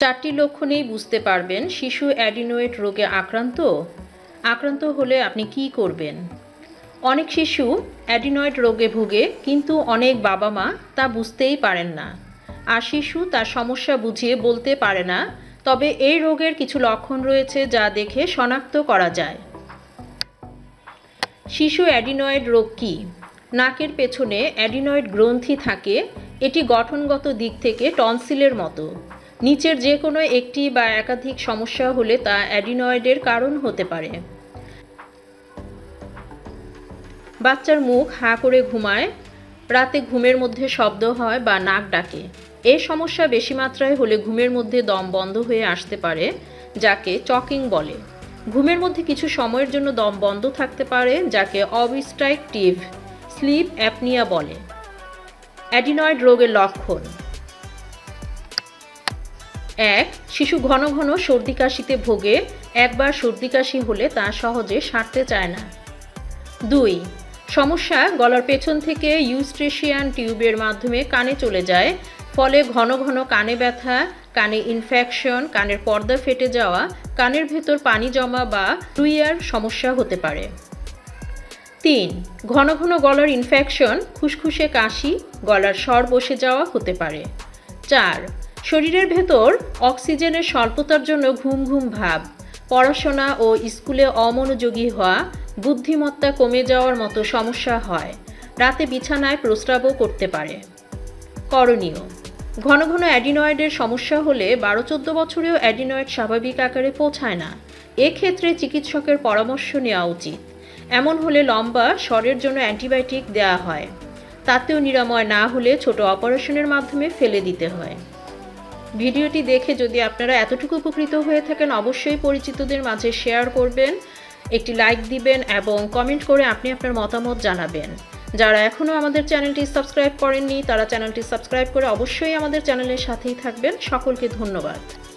4টি লক্ষণেই বুঝতে পারবেন শিশু অ্যাডিনোয়েড রোগে আক্রান্ত হলে আপনি কি করবেন। অনেক শিশু অ্যাডিনয়েড রোগে ভোগে, কিন্তু অনেক বাবা মা তা বুঝতেই পারেন না, আর শিশু তার সমস্যা বুঝিয়ে বলতে পারে না। তবে এই রোগের কিছু লক্ষণ রয়েছে যা দেখে শনাক্ত করা যায়। শিশু অ্যাডিনয়েড রোগ কী? নাকের পেছনে অ্যাডিনয়েড গ্রন্থি থাকে। এটি গঠনগত দিক থেকে টনসিলের মতো। নিচের যে কোনো একটি বা একাধিক সমস্যা হলে তা অ্যাডিনয়েডের কারণ হতে পারে। বাচ্চার মুখ হাঁ করে ঘুমায়, রাতে ঘুমের মধ্যে শব্দ হয় বা নাক ডাকে। এই সমস্যা বেশি মাত্রায় হলে ঘুমের মধ্যে দম বন্ধ হয়ে আসতে পারে, যাকে চকিং বলে। ঘুমের মধ্যে কিছু সময়ের জন্য দম বন্ধ থাকতে পারে, যাকে অবস্ট্রাকটিভ স্লিপ অ্যাপনিয়া বলে। অ্যাডিনয়েড রোগের লক্ষণ: 1. শিশু ঘন ঘন সর্দি কাশিতে ভোগে। একবার সর্দি কাশি হলে তা সহজে সারতে চায় না। 2. সমস্যা গলার পেছন থেকে ইউস্ট্রেশিয়ান টিউবের মাধ্যমে কানে চলে যায়, ফলে ঘন ঘন কানে ব্যথা, কানে ইনফেকশন, কানের পর্দা ফেটে যাওয়া, কানের ভেতর পানি জমা বা ফ্লুইয়ার সমস্যা হতে পারে। 3. ঘন ঘন গলার ইনফেকশন, খুসখুসে কাশি, গলার স্বর বসে যাওয়া হতে পারে। 4. শরীরের ভেতর অক্সিজেনের স্বল্পতার জন্য ঘুম ঘুম ভাব, পড়াশোনা ও স্কুলে অমনোযোগী হওয়া, বুদ্ধিমত্তা কমে যাওয়ার মতো সমস্যা হয়। রাতে বিছানায় প্রস্রাবও করতে পারে। করণীয়: ঘন ঘন অ্যাডিনয়েডের সমস্যা হলে 12-14 বছরেও অ্যাডিনয়েড স্বাভাবিক আকারে পৌঁছায় না। এক্ষেত্রে চিকিৎসকের পরামর্শ নেওয়া উচিত। এমন হলে লম্বা স্বরের জন্য অ্যান্টিবায়োটিক দেওয়া হয়। তাতেও নিরাময় না হলে ছোট অপারেশনের মাধ্যমে ফেলে দিতে হয়। ভিডিওটি দেখে যদি আপনারা এতটুকু উপকৃত হয়ে থাকেন, অবশ্যই পরিচিতদের মাঝে শেয়ার করবেন, একটি লাইক দিবেন এবং কমেন্ট করে আপনি আপনার মতামত জানাবেন। যারা এখনও আমাদের চ্যানেলটি সাবস্ক্রাইব করেননি, তারা চ্যানেলটি সাবস্ক্রাইব করে অবশ্যই আমাদের চ্যানেলের সাথেই থাকবেন। সকলকে ধন্যবাদ।